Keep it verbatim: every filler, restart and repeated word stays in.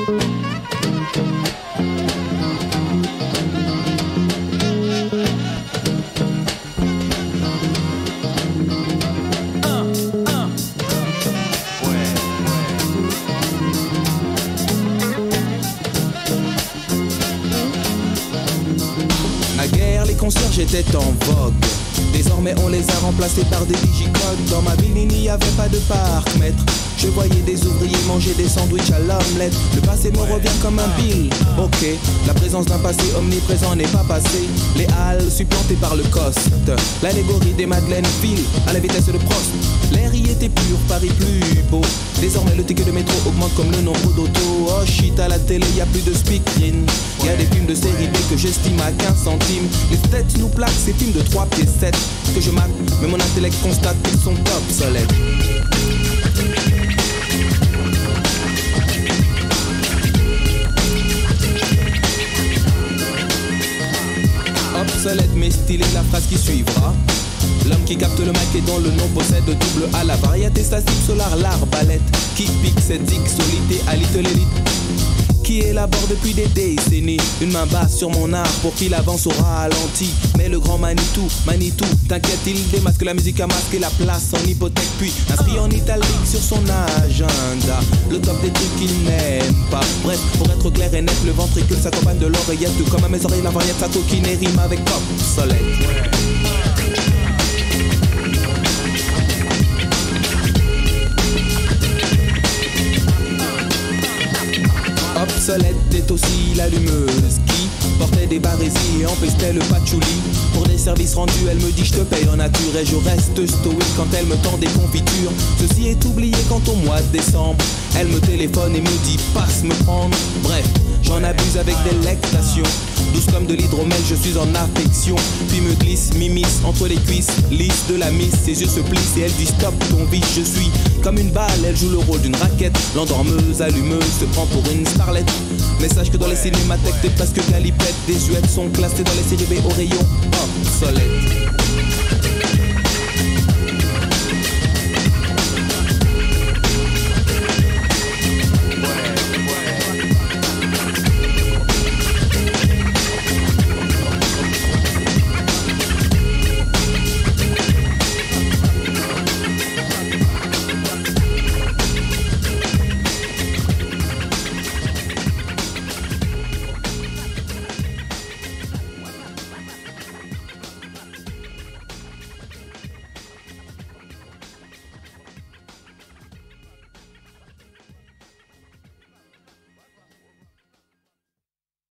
Concierge était en vogue. Désormais on les a remplacés par des digicodes. Dans ma ville il n'y avait pas de parc-mètre. Je voyais des ouvriers manger des sandwichs à l'omelette. Le passé me revient comme un bill. Ok, la présence d'un passé omniprésent n'est pas passé. Les halles supplantées par le coste. L'allégorie des Madeleines file à la vitesse de Prost. L'air y était pur, Paris plus beau. Désormais le ticket de métro augmente comme le nombre d'autos. Oh shit, à la télé y a plus de speakerine. Y a des films de série B que j'estime à quinze centimes. Les têtes nous plaquent ces films de trois pieds sept que je mate, mais mon intellect constate qu'ils sont obsolètes. Obsolète mais stylé, la phrase qui suivra. L'homme qui capte le mic et dont le nom possède double A. La variété statique solar, l'arbalète qui pique cette zig solité à l'élite. Qui élabore depuis des décennies une main basse sur mon art pour qu'il avance au ralenti. Mais le grand Manitou, Manitou, t'inquiète, il démasque la musique à masque et la place en hypothèque. Puis inscrit en italique sur son agenda le top des trucs qu'il n'aime pas. Bref, pour être clair et net, le ventricule s'accompagne de l'oreillette. Tout comme à mes oreilles, la variette, sa coquine et rime avec obsolète. Obsolète est aussi l'allumeuse qui portait des barésies et empestait le patchouli. Pour des services rendus, elle me dit je te paye en nature et je reste stoïque quand elle me tend des confitures. Ceci est oublié quand au mois de décembre, elle me téléphone et me dit passe me prendre. Bref, j'en abuse avec délectation. Douce comme de l'hydromel, je suis en affection. Puis me glisse, m'immisce entre les cuisses, lisse de la miss. Ses yeux se plissent et elle dit stop ton vice. Je suis comme une balle, elle joue le rôle d'une raquette. L'endormeuse, allumeuse, se prend pour une starlette. Mais sache que dans les cinémathèques, t'es presque galipette. Des huettes sont classées dans les séries B au rayon obsolète.